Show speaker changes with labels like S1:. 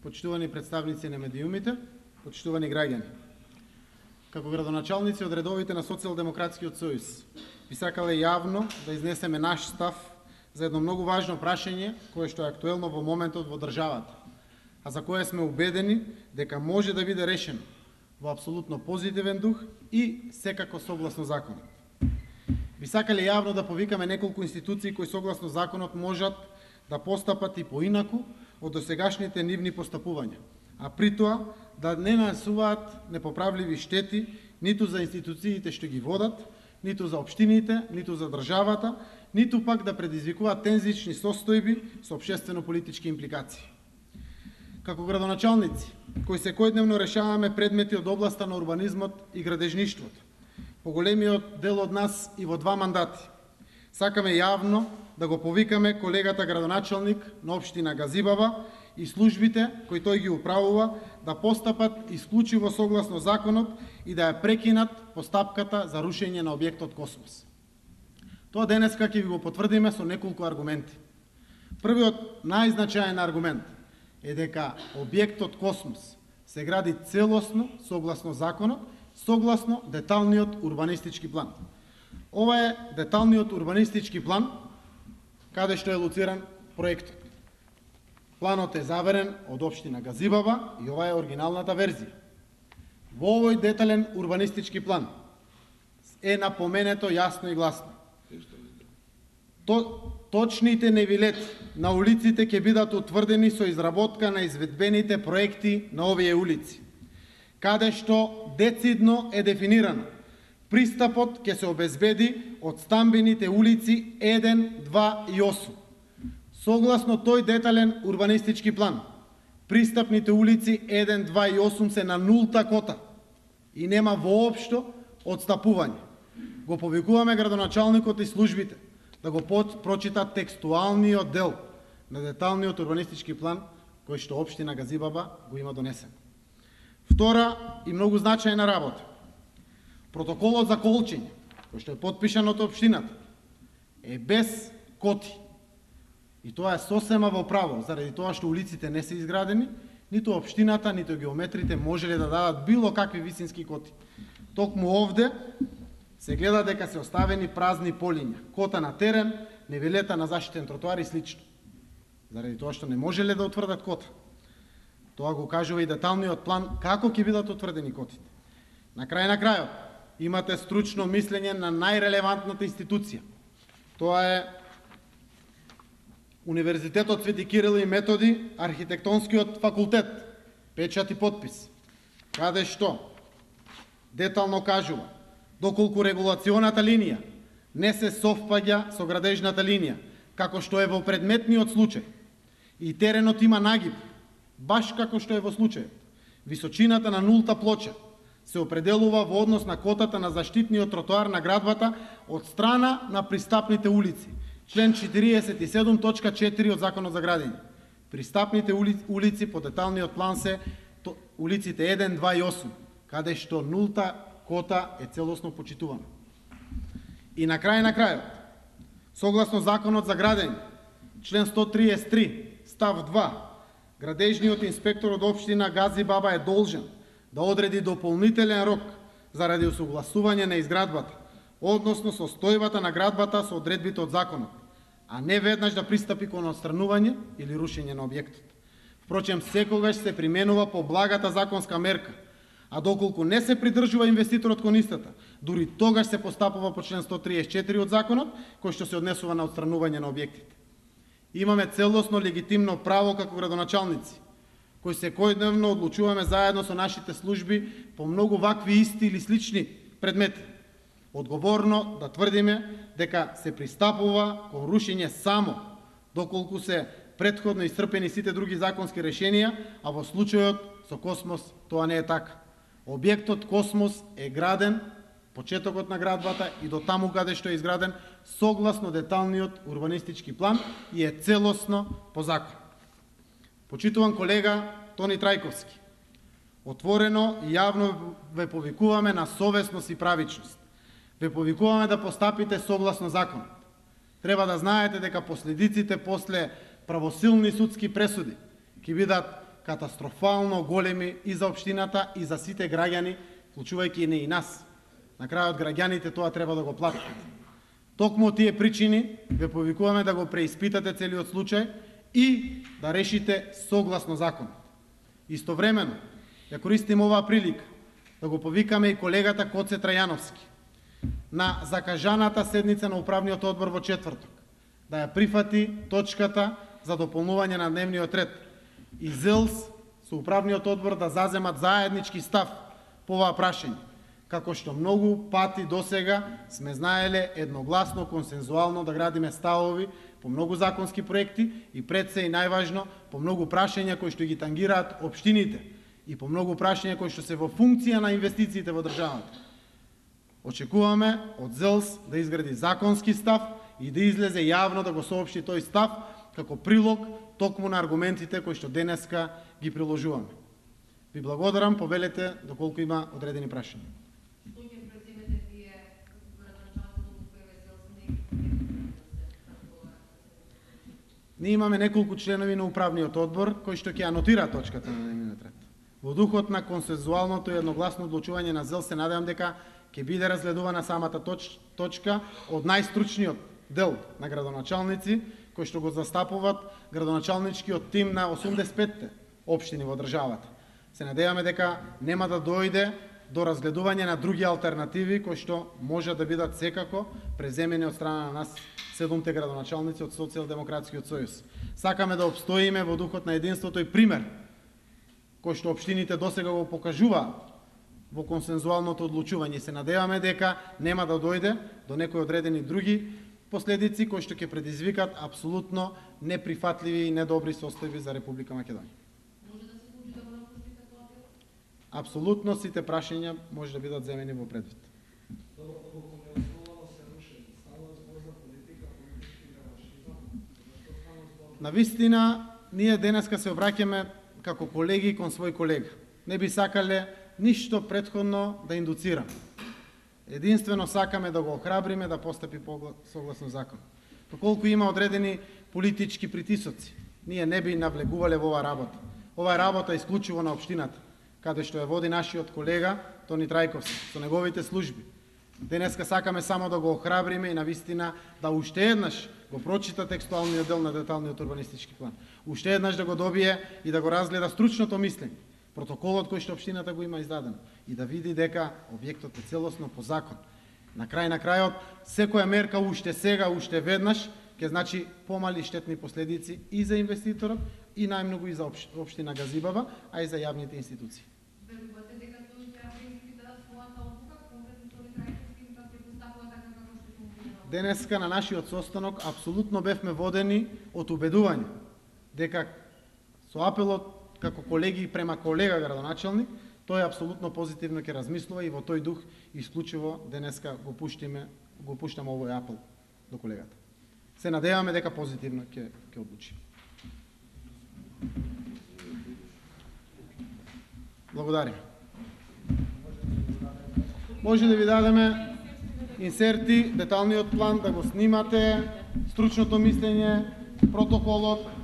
S1: почитувани представници на медиумите, почитувани граѓани. Како градоначалници од редовите на Социјалдемократскиот сојуз, би сакале јавно да изнесеме наш став за едно многу важно прашање кое што е актуелно во моментот во државата, а за кое сме убедени дека може да биде решено во апсолутно позитивен дух и секако согласно законот. Би сакале јавно да повикаме неколку институции кои согласно законот можат да постапат и поинаку од досегашните нивни постапувања, а при тоа да не нанесуваат непоправливи штети ниту за институциите што ги водат, ниту за општините, ниту за државата, ниту пак да предизвикуваат тензични состојби со општествено-политички импликации. Како градоначалници, кои секојдневно решаваме предмети од областа на урбанизмот и градежништвото, поголемиот дел од нас и во 2 мандати, сакаме јавно да го повикаме колегата градоначалник на општина Газибаба и службите кои тој ги управува да постапат исклучиво согласно законот и да ја прекинат постапката за рушење на објектот Космос. Тоа денеска ќе ви го потврдиме со неколку аргументи. Првиот најзначаен аргумент е дека објектот Космос се гради целосно согласно законот, согласно деталниот урбанистички план. Ова е деталниот урбанистички план каде што е лоциран проектот. Планот е заверен од општина Газибаба и ова е оригиналната верзија. Во овој детален урбанистички план е напоменето јасно и гласно. Точните невилети на улиците ќе бидат утврдени со изработка на изведбените проекти на овие улици, каде што децидно е дефинирано пристапот ќе се обезбеди од стамбените улици 1, 2 и 8. Согласно тој детален урбанистички план, пристапните улици 1, 2 и 8 се на нулта кота и нема воопшто одстапување. Го повикуваме градоначалникот и службите да го прочитат текстуалниот дел на деталниот урбанистички план кој што општина Газибаба го има донесен. Втора и многу значајна работа. Протоколот за колчење, кој што е потпишан од општината, е без коти. И тоа е сосема во право, заради тоа што улиците не се изградени, ниту општината, ниту геометрите можеле да дадат било какви висински коти. Токму овде се гледа дека се оставени празни полиња, кота на терен, невилета на заштитен тротоар и слично. Заради тоа што не можеле да утврдат кота. Тоа го кажува и деталниот план како ќе бидат утврдени котите. На крајот, имате стручно мислење на најрелевантната институција. Тоа е Универзитетот Свети Кирил и Методи, Архитектонскиот факултет, печат и подпис, каде што детално кажува доколку регулационата линија не се совпаѓа со градежната линија, како што е во предметниот случај, и теренот има нагиб, баш како што е во случајот, височината на нулта плоча се определува во однос на котата на заштитниот тротоар на градбата од страна на пристапните улици. Член 47.4 од Законот за градење. Пристапните улици по деталниот план се улиците 1, 2 и 8, каде што нулта кота е целосно почитувана. И на крајот, согласно Законот за градење, член 133, став 2, градежниот инспектор од општина Газибаба е должен да одреди дополнителен рок заради усогласување на изградбата, односно состојбата на градбата со одредбите од законот, а не веднаш да пристапи кон отстранување или рушење на објектот. Впрочем, секогаш се применува поблагата законска мерка, а доколку не се придржува инвеститорот кон истата, дури тогаш се постапува по член 134 од законот, кој што се однесува на отстранување на објектите. Имаме целосно легитимно право како градоначалници, кои секојдневно одлучуваме заедно со нашите служби по многу вакви исти или слични предмети, одговорно да тврдиме дека се пристапува кон рушење само доколку се претходно исцрпени сите други законски решенија, а во случајот со Космос тоа не е така. Објектот Космос е граден, почетокот на градбата и до таму каде што е изграден согласно деталниот урбанистички план и е целосно по закон. Почитуван колега Тони Трајковски, отворено и јавно ве повикуваме на совесност и правичност. Ве повикуваме да постапите согласно законот. Треба да знаете дека последиците после правосилни судски пресуди ќе бидат катастрофално големи и за општината и за сите граѓани, вклучувајќи и нас. На крајот граѓаните тоа треба да го платат. Токму од тие причини ве повикуваме да го преиспитате целиот случај и да решите согласно законот. Истовремено, ја користим оваа прилика да го повикаме и колегата Коце Трајановски на закажаната седница на управниот одбор во четврток, да ја прифати точката за дополнување на дневниот ред и ЗЕЛС со управниот одбор да заземат заеднички став по оваа прашање, како што многу пати досега сме знаеле едногласно, консензуално да градиме ставови по многу законски проекти и пред се и најважно по многу прашања кои што ги тангираат општините и по многу прашања кои што се во функција на инвестициите во државата. Очекуваме од ЗЕЛС да изгради законски став и да излезе јавно да го соопшти тој став како прилог токму на аргументите кои што денеска ги приложуваме. Ви благодарам, повелете доколку има одредени прашања. Ние имаме неколку членови на управниот одбор кои што ќе анотираат точката на дневниот ред. Во духот на консензуалното и едногласно одлучување на ЗЕЛС се надевам дека ќе биде разгледувана самата точка од најстручниот дел на градоначалници кои што го застапуваат градоначалничкиот тим на 85-те општини во државата. Се надеваме дека нема да дојде до разгледување на други алтернативи кои што може да бидат секако преземени од страна на нас 7-те градоначалници од Социјалдемократскиот сојуз. Сакаме да обстоиме во духот на единството и пример кој што општините досега го покажуваат во консензуалното одлучување. Се надеваме дека нема да дојде до некои одредени други последици кои што ќе предизвикат апсолутно неприфатливи и недобри состојби за Република Македонија.
S2: Може да се случи да го напуштите тоа дело?
S1: Апсолутно сите прашања може да бидат земени во предвид. Навистина, ние денеска се обраќаме како колеги кон свој колега. Не би сакале ништо претходно да индуцираме. Единствено сакаме да го охрабриме да постапи согласно закон. Доколку има одредени политички притисоци, ние не би навлегувале во оваа работа. Ова е работа исклучиво на општината, каде што ја води нашиот колега Тони Трајковски со неговите служби. Денеска сакаме само да го охрабриме и навистина да уште еднаш го прочита текстуалниот дел на деталниот урбанистички план. Уште еднаш да го добие и да го разгледа стручното мислење, протоколот кој што општината го има издаден и да види дека објектот е целосно по закон. На крајот, секоја мерка уште сега, уште веднаш, ќе значи помали штетни последици и за инвеститорот и најмногу и за општина Газибава, а и за јавните институции.
S2: Верувате дека тој ќе преиспита својата одлука, конкретно Тони Трајковски, како ќе постапува така како што функционира?
S1: Денеска на нашиот состанок апсолутно бевме водени од убедување дека со апелот како колеги према колега градоначалник, тој апсолутно позитивно ќе размислува и во тој дух исклучиво денеска го пуштаме овој апел до колегата. Се надеваме дека позитивно ќе одлучи. Благодарим. Може да ви дадеме инсерти, деталниот план, да го снимате, стручното мислење, протоколот,